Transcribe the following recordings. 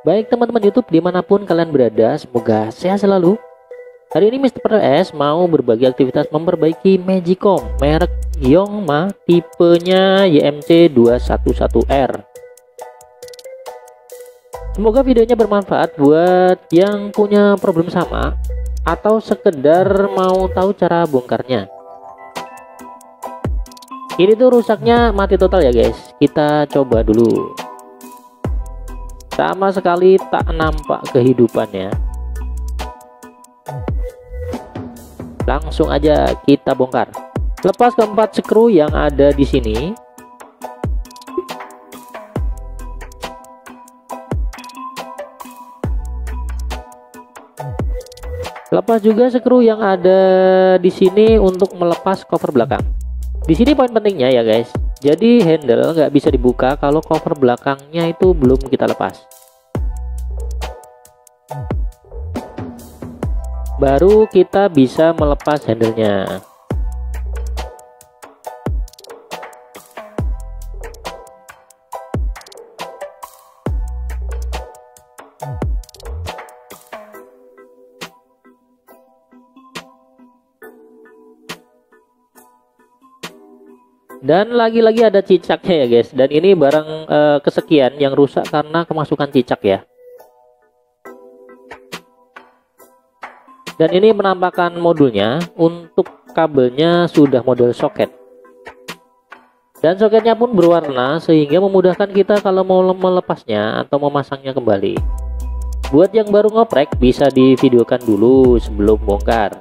Baik teman-teman YouTube dimanapun kalian berada, semoga sehat selalu. Hari ini Mr. PS mau berbagi aktivitas memperbaiki Magicom merek Yongma tipenya YMC211R. Semoga videonya bermanfaat buat yang punya problem sama atau sekedar mau tahu cara bongkarnya. Ini tuh rusaknya mati total ya guys. Kita coba dulu. Sama sekali tak nampak kehidupannya. Langsung aja kita bongkar. Lepas keempat skru yang ada di sini. Lepas juga skru yang ada di sini untuk melepas cover belakang. Di sini poin pentingnya ya guys. Jadi handle nggak bisa dibuka kalau cover belakangnya itu belum kita lepas. Baru kita bisa melepas handlenya. Dan lagi-lagi ada cicaknya ya guys. Dan ini barang kesekian yang rusak karena kemasukan cicak ya. Dan ini penampakan modulnya. Untuk kabelnya sudah model soket. Dan soketnya pun berwarna sehingga memudahkan kita kalau mau melepasnya atau memasangnya kembali. Buat yang baru ngoprek bisa divideokan dulu sebelum bongkar.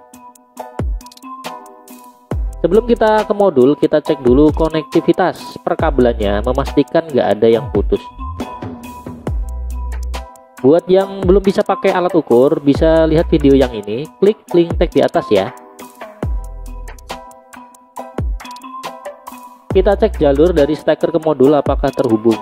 Sebelum kita ke modul, kita cek dulu konektivitas perkabelannya, memastikan nggak ada yang putus. Buat yang belum bisa pakai alat ukur, bisa lihat video yang ini, klik link tag di atas ya. Kita cek jalur dari steker ke modul apakah terhubung.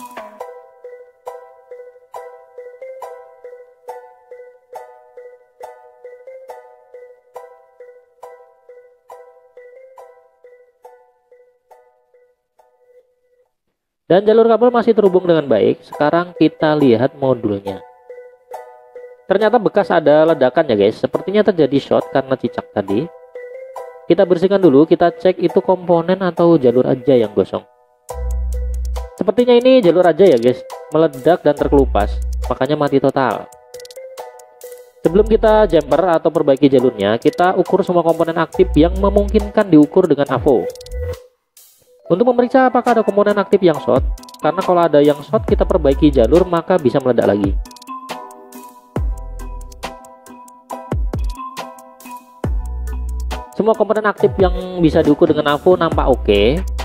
Dan jalur kabel masih terhubung dengan baik. Sekarang kita lihat modulnya. Ternyata bekas ada ledakan ya guys. Sepertinya terjadi short karena cicak tadi. Kita bersihkan dulu. Kita cek itu komponen atau jalur aja yang gosong. Sepertinya ini jalur aja ya guys. Meledak dan terkelupas. Makanya mati total. Sebelum kita jumper atau perbaiki jalurnya, kita ukur semua komponen aktif yang memungkinkan diukur dengan AVO. Untuk memeriksa apakah ada komponen aktif yang short, karena kalau ada yang short kita perbaiki jalur maka bisa meledak lagi. Semua komponen aktif yang bisa diukur dengan AVO nampak oke.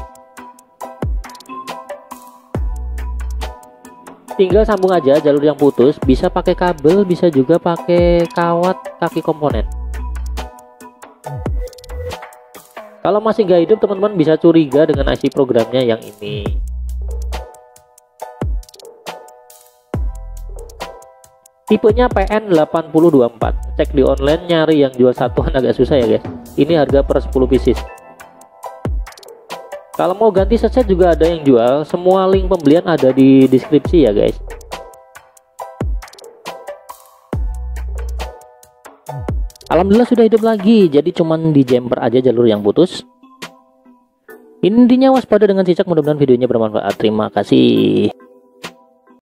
Tinggal sambung aja jalur yang putus, bisa pakai kabel, bisa juga pakai kawat kaki komponen. Kalau masih nggak hidup, teman-teman bisa curiga dengan IC programnya yang ini. Tipenya PN8024. Cek di online, nyari yang jual satuan agak susah ya guys. Ini harga per 10 pieces. Kalau mau ganti set juga ada yang jual. Semua link pembelian ada di deskripsi ya guys. Alhamdulillah sudah hidup lagi, jadi cuman di jumper aja jalur yang putus. Intinya waspada dengan cicak, mudah-mudahan videonya bermanfaat. Terima kasih.